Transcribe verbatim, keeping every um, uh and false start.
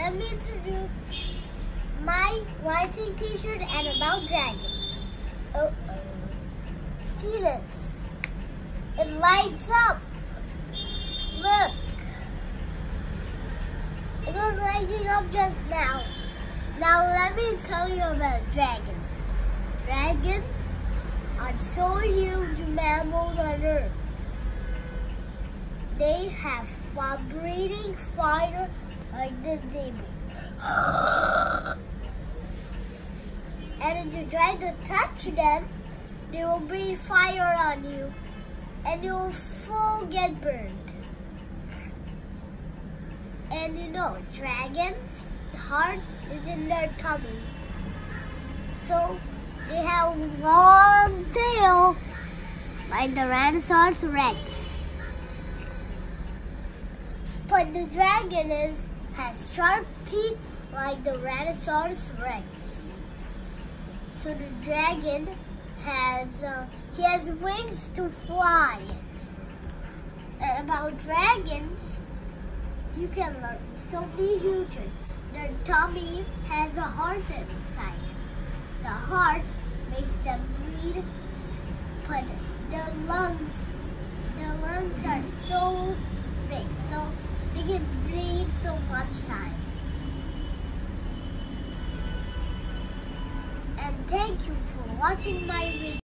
let me introduce my lighting t-shirt and about dragons. Uh-oh. See this? It lights up. Look. It was lighting up just now. Now let me tell you about dragons. Dragons are so huge mammals on Earth. They have breathing fire like this baby. And if you try to touch them, they will breathe fire on you and you will full get burned. And you know, dragons' heart is in their tummy. So they have a long tail like the Tyrannosaurus Rex. But the dragon is has sharp teeth like the Tyrannosaurus Rex. So the dragon has uh, he has wings to fly. And about dragons, you can learn so many futures. Their tummy has a heart inside. The heart makes them breathe, but their lungs, their lungs are so big, so they can breathe so much time. And thank you for watching my video.